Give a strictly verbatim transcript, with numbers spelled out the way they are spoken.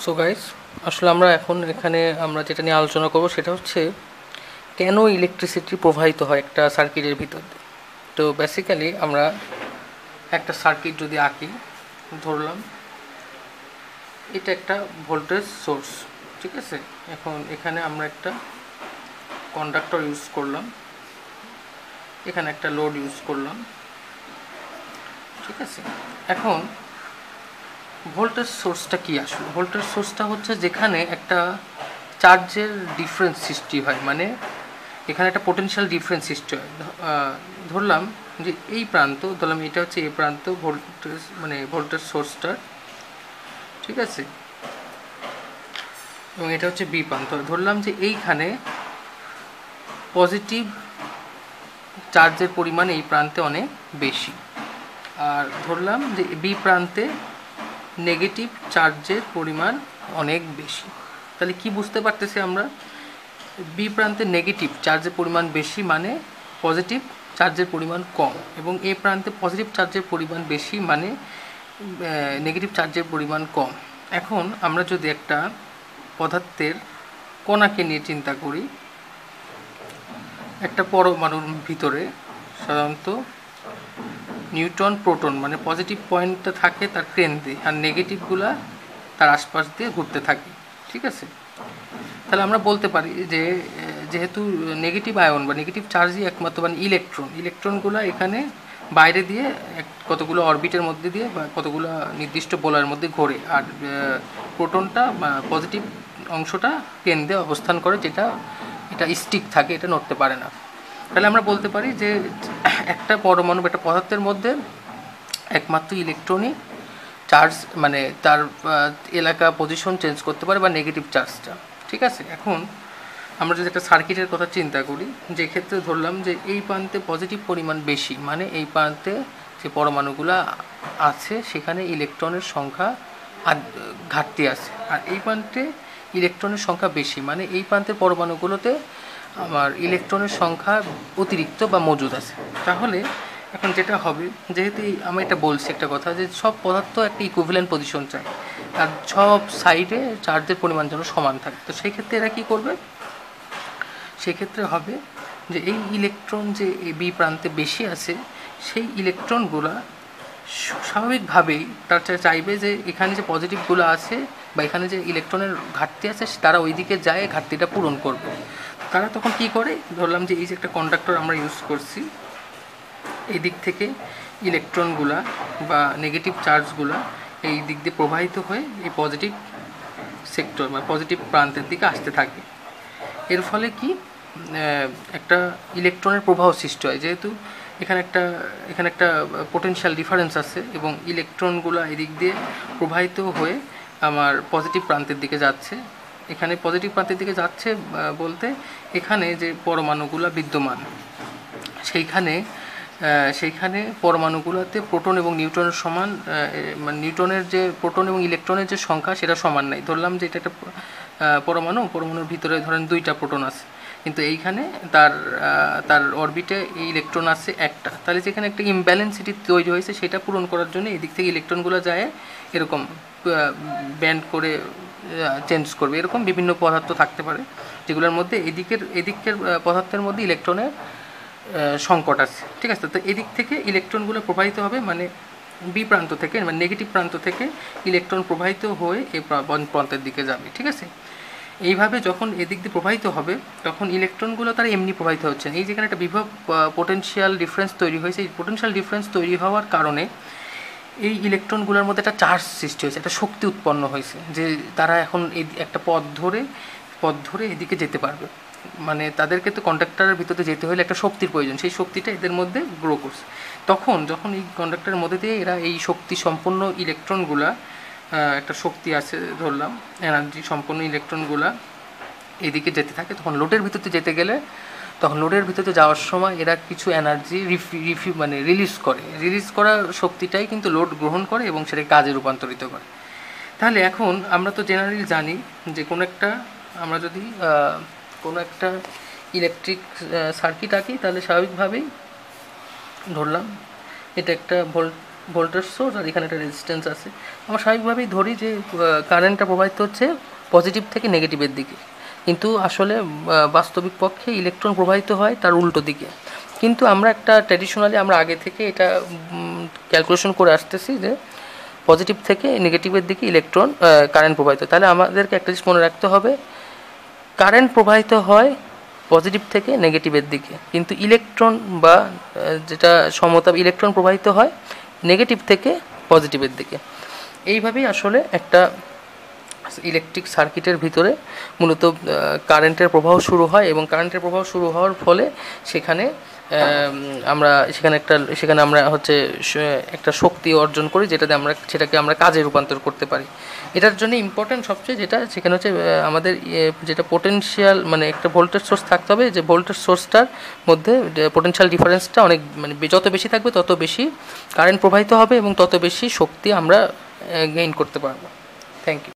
So guys, আসলে আমরা এখন এখানে আমরা যেটা নিয়ে আলোচনা করব সেটা হচ্ছে কেন ইলেকট্রিসিটি প্রবাহিত হয় একটা সার্কিটের ভিতর দিয়ে। তো বেসিক্যালি আমরা একটা সার্কিট যদি আঁকি, ধরলাম এটা একটা ভোল্টেজ সোর্স, ঠিক আছে। এখন এখানে আমরা একটা কন্ডাক্টর ইউজ করলাম, এখানে একটা লোড ইউজ করলাম, ঠিক আছে। এখন ভোল্টেজ সোর্সটা কি আসলে? ভোল্টেজ সোর্সটা হচ্ছে যেখানে একটা চার্জের ডিফারেন্স সৃষ্টি হয়, মানে এখানে একটা পোটেনশিয়াল ডিফারেন্স সৃষ্টি হয়। ধরলাম যে এই প্রান্ত, ধরলাম এটা হচ্ছে এই প্রান্ত ভোল্টেজ, মানে ভোল্টেজ সোর্সটা, ঠিক আছে, এবং এটা হচ্ছে বি প্রান্ত। ধরলাম যে এইখানে পজিটিভ চার্জের পরিমাণ এই প্রান্তে অনেক বেশি, আর ধরলাম যে বি প্রান্তে নেগেটিভ চার্জের পরিমাণ অনেক বেশি। তাহলে কি বুঝতে পারতেছি আমরা? বি প্রান্তে নেগেটিভ চার্জের পরিমাণ বেশি মানে পজিটিভ চার্জের পরিমাণ কম, এবং এ প্রান্তে পজিটিভ চার্জের পরিমাণ বেশি মানে নেগেটিভ চার্জের পরিমাণ কম। এখন আমরা যদি একটা পদার্থের কণাকে নিয়ে চিন্তা করি, একটা পরমাণুর ভিতরে সাধারণত নিউট্রন প্রোটন মানে পজিটিভ পয়েন্টটা থাকে তার কেন্দ্রে, আর নেগেটিভগুলা তার আশপাশ দিয়ে ঘুরতে থাকে, ঠিক আছে। তাহলে আমরা বলতে পারি যে যেহেতু নেগেটিভ আয়ন বা নেগেটিভ চার্জই একমাত্র, মানে ইলেকট্রন ইলেকট্রনগুলো এখানে বাইরে দিয়ে কতগুলো অরবিটের মধ্যে দিয়ে বা কতগুলো নির্দিষ্ট বলয়ের মধ্যে ঘোরে, আর প্রোটনটা পজিটিভ অংশটা কেন্দ্রে অবস্থান করে, যেটা এটা স্টিক থাকে, এটা নড়তে পারে না। তাহলে আমরা বলতে পারি যে একটা পরমাণু বা একটা পদার্থের মধ্যে একমাত্র ইলেকট্রনই চার্জ, মানে তার এলাকা পজিশন চেঞ্জ করতে পারে বা নেগেটিভ চার্জটা, ঠিক আছে। এখন আমরা যদি একটা সার্কিটের কথা চিন্তা করি, যে ক্ষেত্রে ধরলাম যে এই প্রান্তে পজিটিভ পরিমাণ বেশি, মানে এই প্রান্তে যে পরমাণুগুলো আছে সেখানে ইলেকট্রনের সংখ্যা ঘাটতি আছে, আর এই প্রান্তে ইলেকট্রনের সংখ্যা বেশি, মানে এই প্রান্তের পরমাণুগুলোতে আমার ইলেকট্রনের সংখ্যা অতিরিক্ত বা মজুদ আছে। তাহলে এখন যেটা হবে, যেহেতু আমি এটা বলছি একটা কথা, যে সব পদার্থ একটা ইকুইভ্যালেন্ট পজিশন চায়, আর সব সাইডে চার্জের পরিমাণ যেন সমান থাকে। তো সেই ক্ষেত্রে এরা কী করবে? সেক্ষেত্রে হবে যে এই ইলেকট্রন যে বি প্রান্তে বেশি আছে, সেই ইলেকট্রনগুলা স্বাভাবিকভাবেই তার চাইবে যে এখানে যে পজিটিভগুলো আছে বা এখানে যে ইলেকট্রনের ঘাটতি আছে তারা ওই দিকে যায় ঘাটতিটা পূরণ করবে। তারা তখন কি করে? ধরলাম যে এই যে একটা কন্ডাক্টর আমরা ইউজ করছি, এই দিক থেকে ইলেকট্রনগুলা বা নেগেটিভ চার্জগুলা এই দিক দিয়ে প্রবাহিত হয়ে এই পজিটিভ সেক্টর বা পজিটিভ প্রান্তের দিকে আসতে থাকে। এর ফলে কি একটা ইলেকট্রনের প্রবাহ সৃষ্টি হয়, যেহেতু এখানে একটা এখানে একটা পোটেনশিয়াল ডিফারেন্স আছে এবং ইলেকট্রনগুলো এদিক দিয়ে প্রবাহিত হয়ে আমার পজিটিভ প্রান্তের দিকে যাচ্ছে। এখানে পজিটিভ প্রান্তের দিকে যাচ্ছে বলতে এখানে যে পরমাণুগুলো বিদ্যমান সেইখানে সেইখানে পরমাণুগুলোতে প্রোটন এবং নিউট্রনের সমান, মানে নিউট্রনের যে প্রোটন এবং ইলেকট্রনের যে সংখ্যা সেটা সমান নাই। ধরলাম যে এটা একটা পরমাণু, পরমাণুর ভিতরে ধরেন দুইটা প্রোটন আছে, কিন্তু এইখানে তার তার অরবিটে এই ইলেকট্রন আছে একটা। তাহলে যেখানে একটা ইমব্যালেন্সিটি তৈরি হয়েছে সেটা পূরণ করার জন্য এই দিক থেকে ইলেকট্রনগুলো যায় এরকম ব্যান্ড করে চেঞ্জ করবে। এরকম বিভিন্ন পদার্থ থাকতে পারে যেগুলোর মধ্যে এদিকের এদিকের পদার্থের মধ্যে ইলেকট্রনের সংকট আছে, ঠিক আছে। তো এদিক থেকে ইলেকট্রনগুলো প্রবাহিত হবে, মানে বি প্রান্ত থেকে, মানে নেগেটিভ প্রান্ত থেকে ইলেকট্রন প্রবাহিত হয়ে এই প্রান্তের দিকে যাবে, ঠিক আছে। এইভাবে যখন এদিক দিয়ে প্রবাহিত হবে তখন ইলেকট্রনগুলো তারা এমনি প্রবাহিত হচ্ছে না। এই যেখানে একটা বিভব পোটেনশিয়াল ডিফারেন্স তৈরি হয়েছে, এই পোটেনশিয়াল ডিফারেন্স তৈরি হওয়ার কারণে এই ইলেকট্রনগুলোর মধ্যে একটা চার্জ সৃষ্টি হয়েছে, একটা শক্তি উৎপন্ন হয়েছে, যে তারা এখন এই একটা পথ ধরে পথ ধরে এদিকে যেতে পারবে। মানে তাদেরকে তো কন্ডাক্টরের ভিতরে যেতে হলে একটা শক্তির প্রয়োজন, সেই শক্তিটা এদের মধ্যে গ্রো করছে। তখন যখন এই কন্ডাক্টরের মধ্যে দিয়ে এরা এই শক্তি সম্পন্ন ইলেকট্রনগুলা, একটা শক্তি আছে ধরলাম, এনার্জি সম্পন্ন ইলেকট্রনগুলা এদিকে যেতে থাকে, তখন লোডের ভিতরে যেতে গেলে তখন লোডের ভিতরে যাওয়ার সময় এরা কিছু এনার্জি রিফি রিফি মানে রিলিজ করে। রিলিজ করা শক্তিটাই কিন্তু লোড গ্রহণ করে এবং সেটাকে কাজে রূপান্তরিত করে। তাহলে এখন আমরা তো জেনারেলি জানি যে কোনো একটা আমরা যদি কোনো একটা ইলেকট্রিক সার্কিট আঁকি, তাহলে স্বাভাবিকভাবেই ধরলাম এটা একটা ভোল্ট ভোল্টেজ সোর্স আর এখানে একটা রেজিস্ট্যান্স আছে। আমরা স্বাভাবিকভাবেই ধরি যে কারেন্টটা প্রবাহিত হচ্ছে পজিটিভ থেকে নেগেটিভের দিকে, কিন্তু আসলে বাস্তবিক পক্ষে ইলেকট্রন প্রবাহিত হয় তার উল্টো দিকে। কিন্তু আমরা একটা ট্র্যাডিশনালি আমরা আগে থেকে এটা ক্যালকুলেশন করে আসতেছি যে পজিটিভ থেকে নেগেটিভের দিকে ইলেকট্রন কারেন্ট প্রবাহিত। তাহলে আমাদেরকে একটা জিনিস মনে রাখতে হবে, কারেন্ট প্রবাহিত হয় পজিটিভ থেকে নেগেটিভের দিকে, কিন্তু ইলেকট্রন বা যেটা সমতা ইলেকট্রন প্রবাহিত হয় নেগেটিভ থেকে পজিটিভের দিকে। এইভাবেই আসলে একটা ইলেকট্রিক সার্কিটের ভিতরে মূলত কারেন্টের প্রবাহ শুরু হয়, এবং কারেন্টের প্রবাহ শুরু হওয়ার ফলে সেখানে আমরা সেখানে একটা সেখানে আমরা হচ্ছে একটা শক্তি অর্জন করি, যেটাতে আমরা সেটাকে আমরা কাজে রূপান্তর করতে পারি। এটার জন্য ইম্পর্টেন্ট সবচেয়ে যেটা সেখানে হচ্ছে আমাদের যেটা পোটেনশিয়াল, মানে একটা ভোল্টেজ সোর্স থাকতে হবে, যে ভোল্টেজ সোর্সটার মধ্যে পোটেনশিয়াল ডিফারেন্সটা অনেক মানে যত বেশি থাকবে তত বেশি কারেন্ট প্রবাহিত হবে এবং তত বেশি শক্তি আমরা গেইন করতে পারবো। Thank you.